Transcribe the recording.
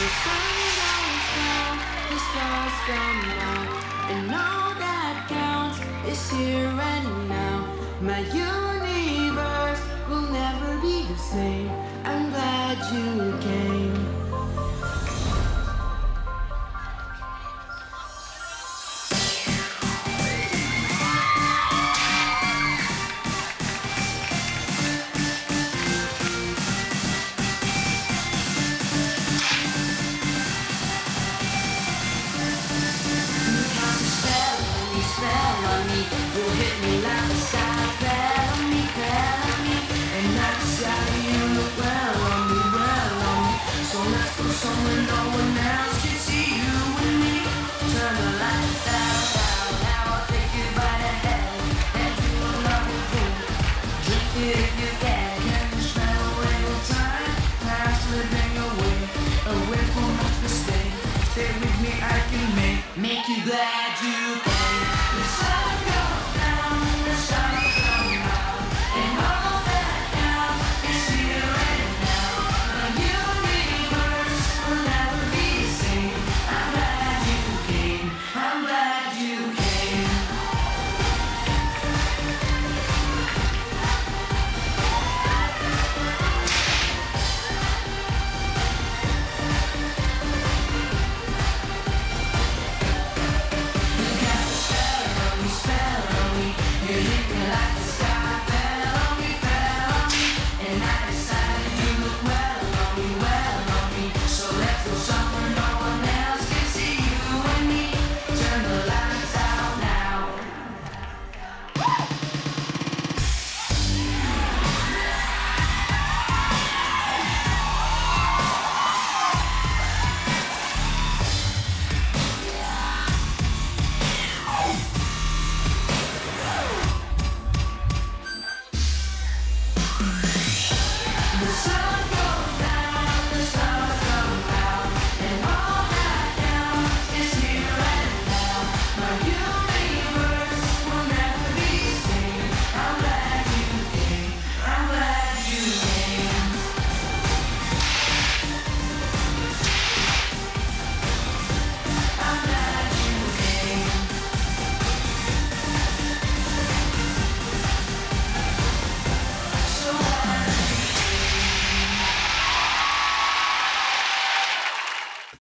sun goes down, the stars come out, and all that counts is here and now. My universe will never be the same. I'm glad you came. Spell on me, you hit me like a sky. Fell on me, and that's how you look well on me, well on me. So let's go somewhere no one else can see you and me. Turn the lights down, down. Now I'll take you by the hand and you will love it too. Drink it if you can. Can you smell away your time? Now slipping away, away from us to stay. Stay with me, I can make you glad you came.